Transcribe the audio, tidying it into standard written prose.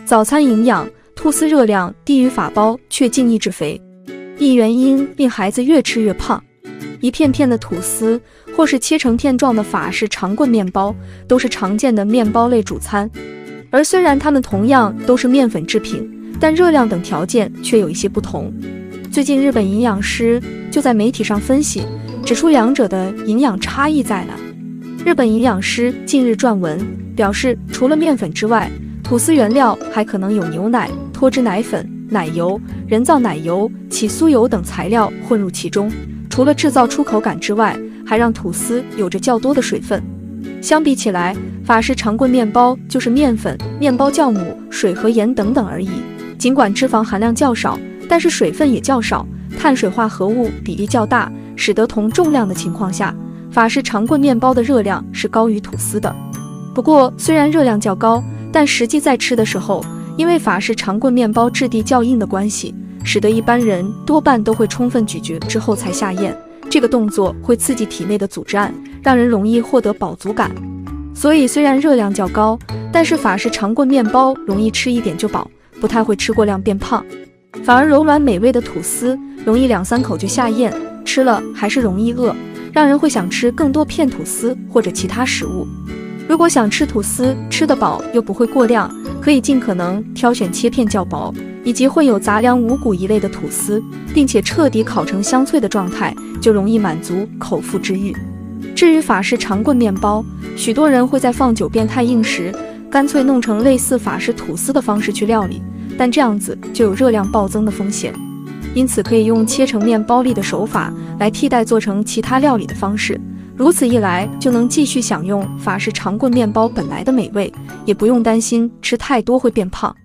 早餐营养，吐司热量低于法包却竟易致肥。一原因令孩子越吃越胖。一片片的吐司，或是切成片状的法式长棍面包，都是常见的面包类主餐。而虽然它们同样都是面粉制品，但热量等条件却有一些不同。最近日本营养师就在媒体上分析，指出两者的营养差异在哪。日本营养师近日撰文表示，除了面粉之外，吐司原料还可能有牛奶、脱脂奶粉、奶油、人造奶油、起酥油等材料混入其中，除了制造出口感之外，还让吐司有着较多的水分。相比起来，法式长棍面包就是面粉、面包酵母、水和盐等等而已。尽管脂肪含量较少，但是水分也较少，碳水化合物比例较大，使得同重量的情况下，法式长棍面包的热量是高于吐司的。不过，虽然热量较高，但实际在吃的时候，因为法式长棍面包质地较硬的关系，使得一般人多半都会充分咀嚼之后才下咽。这个动作会刺激体内的组织胺，让人容易获得饱足感。所以虽然热量较高，但是法式长棍面包容易吃一点就饱，不太会吃过量变胖。反而柔软美味的吐司容易2-3口就下咽，吃了还是容易饿，让人会想吃更多片吐司或者其他食物。如果想吃吐司吃得饱又不会过量，可以尽可能挑选切片较薄以及混有杂粮五谷一类的吐司，并且彻底烤成香脆的状态，就容易满足口腹之欲。至于法式长棍面包，许多人会在放久变太硬时，干脆弄成类似法式吐司的方式去料理，但这样子就有热量暴增的风险。因此可以用切成面包粒的手法来替代做成其他料理的方式，如此一来就能继续享用法式长棍面包本来的美味，也不用担心吃太多会变胖。